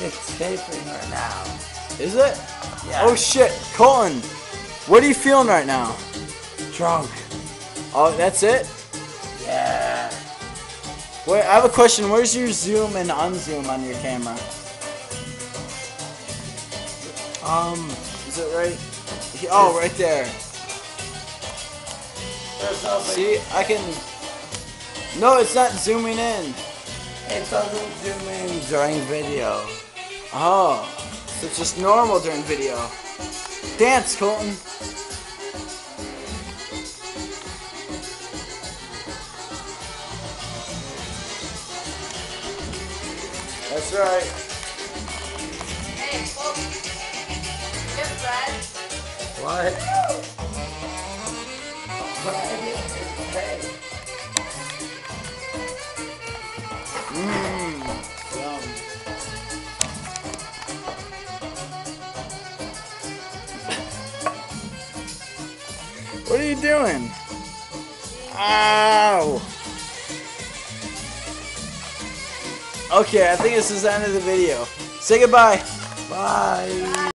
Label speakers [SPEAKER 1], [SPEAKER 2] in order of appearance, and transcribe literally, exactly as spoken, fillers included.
[SPEAKER 1] It's taping right now.
[SPEAKER 2] Is it?
[SPEAKER 1] Yeah.
[SPEAKER 2] Oh shit, Colton, what are you feeling right now?
[SPEAKER 1] Drunk.
[SPEAKER 2] Oh, that's it?
[SPEAKER 1] Yeah.
[SPEAKER 2] Wait, I have a question. Where's your zoom and unzoom on your camera?
[SPEAKER 1] Um.
[SPEAKER 2] Is it right? Oh, right there.
[SPEAKER 1] There's no
[SPEAKER 2] See, I can. No, it's not zooming in.
[SPEAKER 1] It doesn't zoom in during video.
[SPEAKER 2] Oh, so it's just normal during video. Dance, Colton. That's right.
[SPEAKER 3] Hey, well, get Brad.
[SPEAKER 1] What? Hey.
[SPEAKER 2] Mmm. Yum. What are you doing? Ow! Okay, I think this is the end of the video. Say goodbye.
[SPEAKER 1] Bye.